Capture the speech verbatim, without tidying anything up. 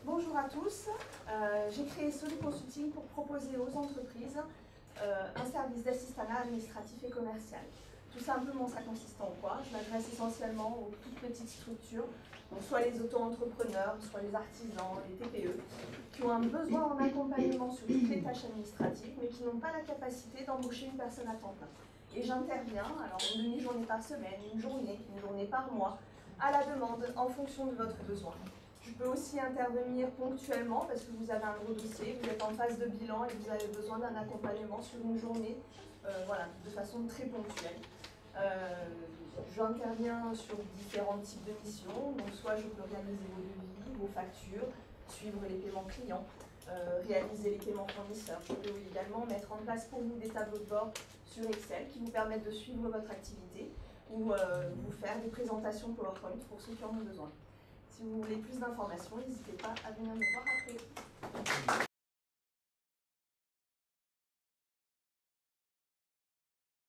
Bonjour à tous, euh, j'ai créé Soli Consulting pour proposer aux entreprises euh, un service d'assistanat administratif et commercial. Tout simplement, ça consiste en quoi? Je m'adresse essentiellement aux toutes petites structures, donc soit les auto-entrepreneurs, soit les artisans, les T P E, qui ont un besoin en accompagnement sur toutes les tâches administratives, mais qui n'ont pas la capacité d'embaucher une personne à temps plein. Et j'interviens, alors une demi-journée par semaine, une journée, une journée par mois, à la demande, en fonction de votre besoin. Je peux aussi intervenir ponctuellement parce que vous avez un gros dossier, vous êtes en phase de bilan et vous avez besoin d'un accompagnement sur une journée, euh, voilà, de façon très ponctuelle. Euh, J'interviens sur différents types de missions, donc soit je peux réaliser vos devis, vos factures, suivre les paiements clients, euh, réaliser les paiements fournisseurs. Je peux également mettre en place pour vous des tableaux de bord sur Excel qui vous permettent de suivre votre activité ou euh, vous faire des présentations PowerPoint pour ceux qui en ont besoin. Si vous voulez plus d'informations, n'hésitez pas à venir me voir après.